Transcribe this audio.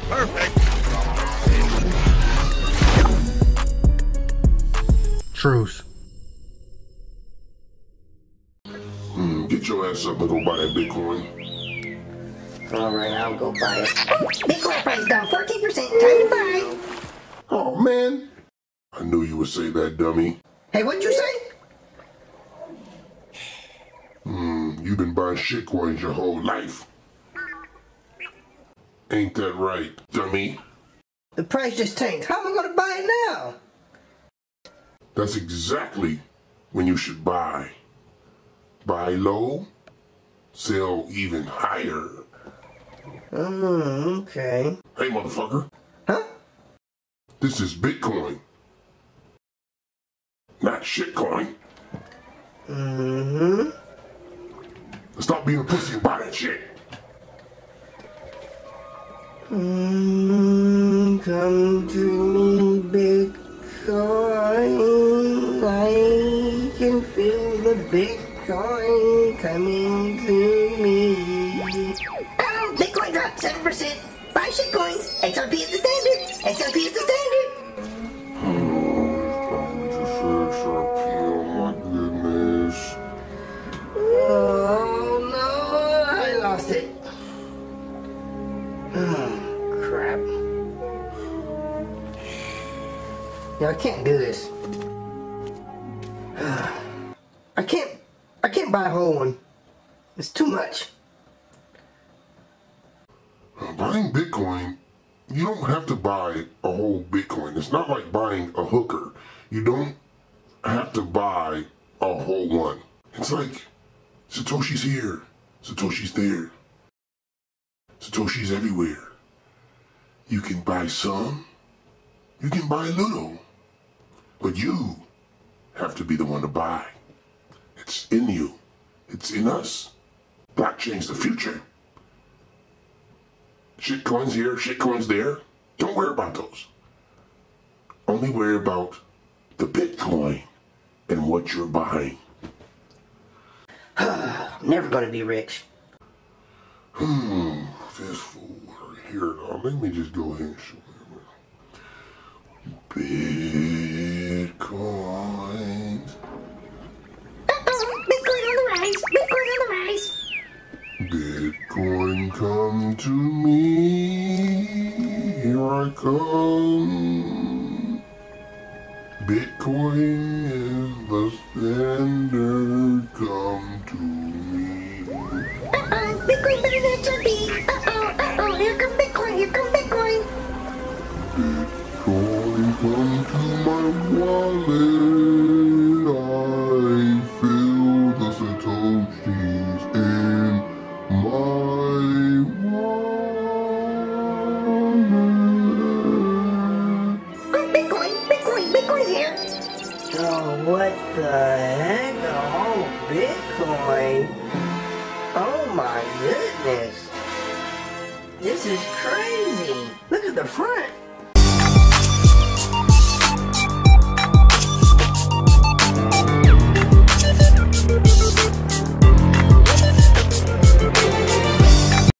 Perfect. Truce. Get your ass up and go buy that Bitcoin. Alright, I'll go buy it. Bitcoin price down 14%. Time to buy. Oh, man. I knew you would say that, dummy. Hey, what'd you say? You've been buying shitcoins your whole life. Ain't that right, dummy? The price just tanked. How am I going to buy it now? That's exactly when you should buy. Buy low, sell even higher. Okay. Hey, motherfucker. Huh? This is Bitcoin. Not shitcoin. Stop being a pussy and buy that shit. Come to me, Bitcoin. I can feel the Bitcoin coming to me. Oh, Bitcoin dropped 7%. Buy shitcoins. XRP is the standard. XRP is the standard. Oh my goodness. Oh no, I lost it. Oh, crap. Yeah, I can't do this. I can't buy a whole one. It's too much. Buying Bitcoin, you don't have to buy a whole Bitcoin. It's not like buying a hooker. You don't have to buy a whole one. It's like Satoshi's here, Satoshi's there. Satoshi's everywhere. You can buy some, you can buy a little, but you have to be the one to buy. It's in you. It's in us. Blockchain's the future. Shitcoins here, shitcoins there. Don't worry about those. Only worry about the Bitcoin and what you're buying. Never gonna be rich. This fool right here. Now, let me just go ahead and show him. Bitcoin. Bitcoin on the rise. Bitcoin on the rise. Bitcoin, come to me. Here I come. Bitcoin is the standard. Come to me. Bitcoin better than XRP. Here come Bitcoin. Here come Bitcoin. Bitcoin, come to my wallet. I feel the Satoshis in my wallet. Oh, Bitcoin's here. Oh, what the heck? Oh, Bitcoin. Oh my goodness. This is crazy. Look at the front.